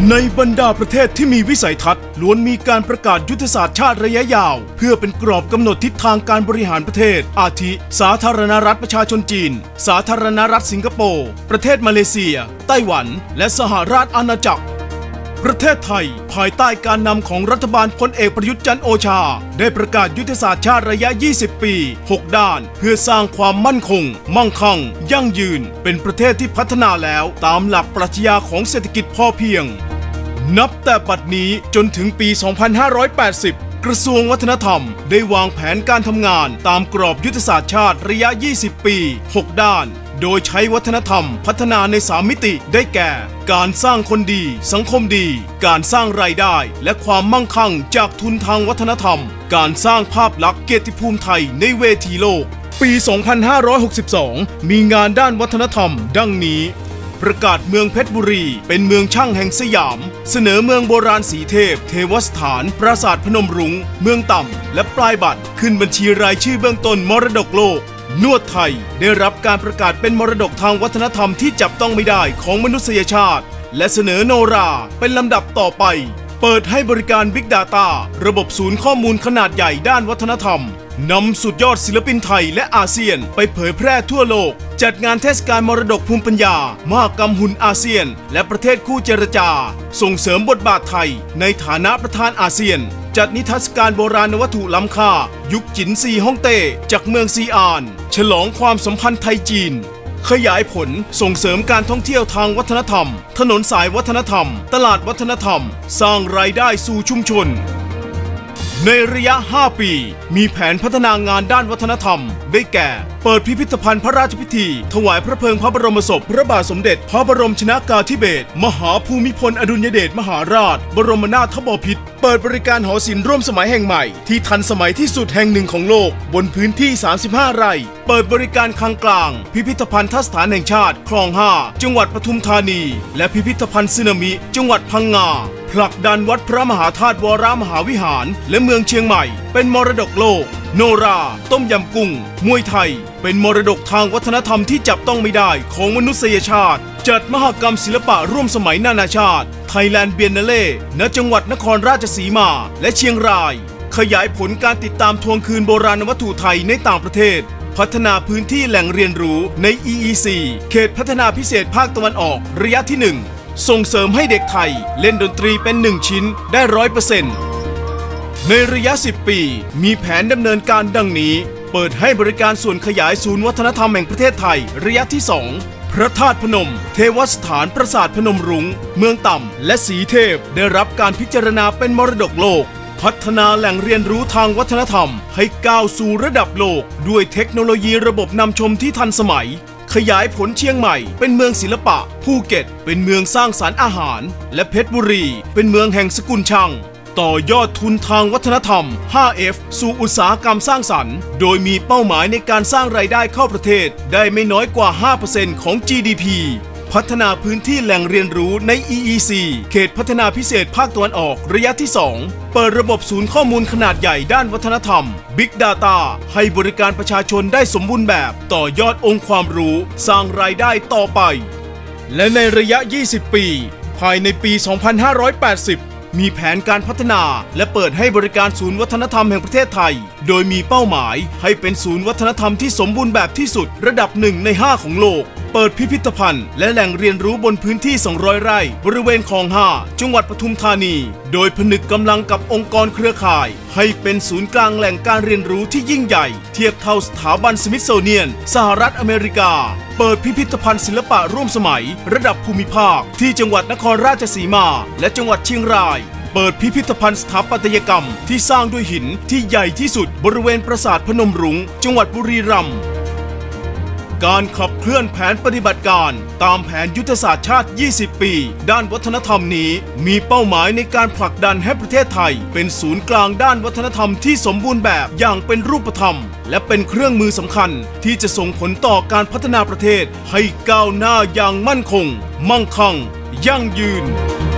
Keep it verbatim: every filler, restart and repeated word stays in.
ในบรรดาประเทศที่มีวิสัยทัศน์ล้วนมีการประกาศยุทธศาสตร์ชาติระยะยาวเพื่อเป็นกรอบกำหนดทิศทางการบริหารประเทศอาทิสาธารณรัฐประชาชนจีนสาธารณรัฐสิงคโปร์ประเทศมาเลเซียไต้หวันและสหราชอาณาจักรประเทศไทยภายใต้การนำของรัฐบาลพลเอกประยุทธ์จันทร์โอชาได้ประกาศยุทธศาสตร์ชาติระยะยี่สิบปีหกด้านเพื่อสร้างความมั่นคงมั่งคั่งยั่งยืนเป็นประเทศที่พัฒนาแล้วตามหลักปรัชญาของเศรษฐกิจพอเพียงนับแต่บัดนี้จนถึงปี สองพันห้าร้อยแปดสิบ กระทรวงวัฒนธรรมได้วางแผนการทำงานตามกรอบยุทธศาสตร์ชาติระยะยี่สิบปีหกด้านโดยใช้วัฒนธรรมพัฒนาในสามมิติได้แก่การสร้างคนดีสังคมดีการสร้างรายได้และความมั่งคั่งจากทุนทางวัฒนธรรมการสร้างภาพลักษณ์เกียรติภูมิไทยในเวทีโลกปี สองพันห้าร้อยหกสิบสอง มีงานด้านวัฒนธรรมดังนี้ประกาศเมืองเพชรบุรีเป็นเมืองช่างแห่งสยามเสนอเมืองโบราณสีเทพเทวสถานปราสาทพนมรุ้งเมืองต่ำและปลายบัตรขึ้นบัญชีรายชื่อเบื้องต้นมรดกโลกนวดไทยได้รับการประกาศเป็นมรดกทางวัฒนธรรมที่จับต้องไม่ได้ของมนุษยชาติและเสนอโนราเป็นลำดับต่อไปเปิดให้บริการ Big Data ระบบศูนย์ข้อมูลขนาดใหญ่ด้านวัฒนธรรมนำสุดยอดศิลปินไทยและอาเซียนไปเผยแพร่ทั่วโลกจัดงานเทศกาลมรดกภูมิปัญญามหกรรมหุ่นอาเซียนและประเทศคู่เจรจาส่งเสริมบทบาทไทยในฐานะประธานอาเซียนจัดนิทรรศการโบราณวัตถุล้ำค่ายุคจินซีฮ่องเต้จากเมืองซีอานฉลองความสัมพันธ์ไทยจีนขยายผลส่งเสริมการท่องเที่ยวทางวัฒนธรรมถนนสายวัฒนธรรมตลาดวัฒนธรรมสร้างรายได้สู่ชุมชนในระยะห้าปีมีแผนพัฒนางานด้านวัฒนธรรมได้แก่เปิดพิพิธภัณฑ์พระราชพิธีถวายพระเพลิงพระบรมศพพระบาทสมเด็จพระบรมชนกาธิเบศรมหาภูมิพลอดุลยเดชมหาราชบรมนาถบพิตรเปิดบริการหอศิลป์ร่วมสมัยแห่งใหม่ที่ทันสมัยที่สุดแห่งหนึ่งของโลกบนพื้นที่สามสิบห้าไร่เปิดบริการคลังกลางพิพิธภัณฑสถานแห่งชาติคลองห้าจังหวัดปทุมธานีและพิพิธภัณฑ์สึนามิจังหวัดพังงาผลักดันวัดพระมหาธาตุวรมหาวิหารและเมืองเชียงใหม่เป็นมรดกโลกโนราต้มยำกุ้งมวยไทยเป็นมรดกทางวัฒนธรรมที่จับต้องไม่ได้ของมนุษยชาติจัดมหกรรมศิลปะร่วมสมัยนานาชาติไทยแลนด์เบียนนาเล่ณจังหวัดนครราชสีมาและเชียงรายขยายผลการติดตามทวงคืนโบราณวัตถุไทยในต่างประเทศพัฒนาพื้นที่แหล่งเรียนรู้ใน อี อี ซี เขตพัฒนาพิเศษภาคตะวันออกระยะที่หนึ่งส่งเสริมให้เด็กไทยเล่นดนตรีเป็นหนึ่งชิ้นได้ ร้อยเปอร์เซ็นต์ ในระยะสิบปีมีแผนดำเนินการดังนี้เปิดให้บริการส่วนขยายศูนย์วัฒนธรรมแห่งประเทศไทยระยะที่สองพระธาตุพนมเทวสถานปราสาทพนมรุ้งเมืองต่ำและสีเทพได้รับการพิจารณาเป็นมรดกโลกพัฒนาแหล่งเรียนรู้ทางวัฒนธรรมให้ก้าวสู่ระดับโลกด้วยเทคโนโลยีระบบนำชมที่ทันสมัยขยายผลเชียงใหม่เป็นเมืองศิลปะภูเก็ตเป็นเมืองสร้างสรรค์อาหารและเพชรบุรีเป็นเมืองแห่งสกุลช่างต่อยอดทุนทางวัฒนธรรม ห้า เอฟ สู่อุตสาหกรรมสร้างสรรค์โดยมีเป้าหมายในการสร้างรายได้เข้าประเทศได้ไม่น้อยกว่า ห้าเปอร์เซ็นต์ ของ จี ดี พี พัฒนาพื้นที่แหล่งเรียนรู้ใน อี อี ซี เขตพัฒนาพิเศษภาคตะวันออกระยะที่สองเปิดระบบศูนย์ข้อมูลขนาดใหญ่ด้านวัฒนธรรม Big Data ให้บริการประชาชนได้สมบูรณ์แบบต่อยอดองค์ความรู้สร้างรายได้ต่อไปและในระยะยี่สิบปีภายในปี สองพันห้าร้อยแปดสิบมีแผนการพัฒนาและเปิดให้บริการศูนย์วัฒนธรรมแห่งประเทศไทยโดยมีเป้าหมายให้เป็นศูนย์วัฒนธรรมที่สมบูรณ์แบบที่สุดระดับหนึ่งในห้าของโลกเปิดพิพิธภัณฑ์และแหล่งเรียนรู้บนพื้นที่สองร้อยไร่บริเวณคลองห้าจังหวัดปทุมธานีโดยผนึกกำลังกับองค์กรเครือข่ายให้เป็นศูนย์กลางแหล่งการเรียนรู้ที่ยิ่งใหญ่เทียบเท่าสถาบันสมิธโซเนียนสหรัฐอเมริกาเปิดพิพิธภัณฑ์ศิลปะร่วมสมัยระดับภูมิภาคที่จังหวัดนครราชสีมาและจังหวัดเชียงรายเปิดพิพิธภัณฑ์สถาปัตยกรรมที่สร้างด้วยหินที่ใหญ่ที่สุดบริเวณปราสาทพนมรุ้งจังหวัดบุรีรัมย์การขับเคลื่อนแผนปฏิบัติการตามแผนยุทธศาสตร์ชาติยี่สิบปีด้านวัฒนธรรมนี้มีเป้าหมายในการผลักดันให้ประเทศไทยเป็นศูนย์กลางด้านวัฒนธรรมที่สมบูรณ์แบบอย่างเป็นรูปธรรมและเป็นเครื่องมือสำคัญที่จะส่งผลต่อการพัฒนาประเทศให้ก้าวหน้าอย่างมั่นคงมั่งคั่งยั่งยืน